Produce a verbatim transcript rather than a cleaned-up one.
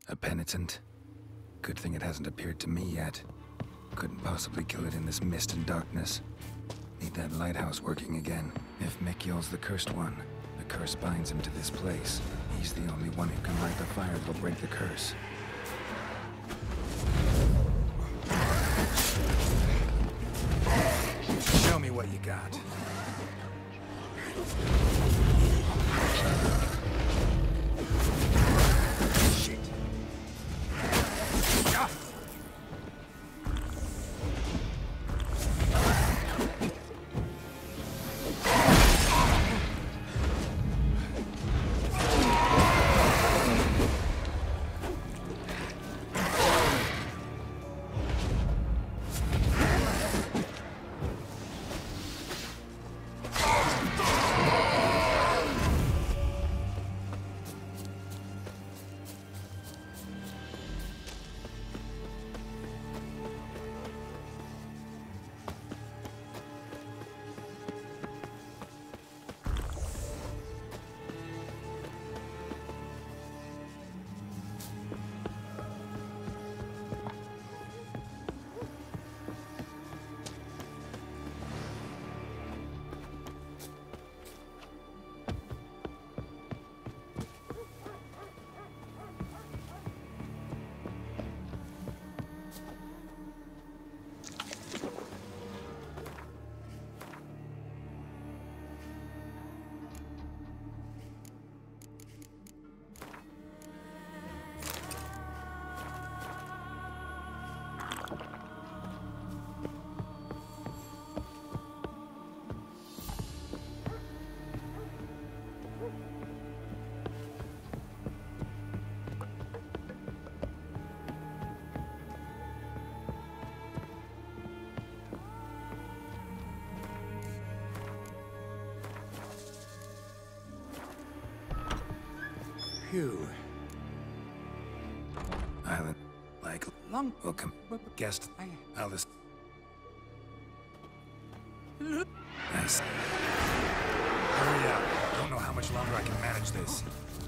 A penitent? Good thing it hasn't appeared to me yet. Couldn't possibly kill it in this mist and darkness. Need that lighthouse working again. If Mikyol's the cursed one, the curse binds him to this place. He's the only one who can light the fire that'll break the curse. Show me what you got. Shit. Ah! Phew. Island, like, long, welcome, guest, Alice. Nice. Hurry up. Don't know how much longer I can manage this.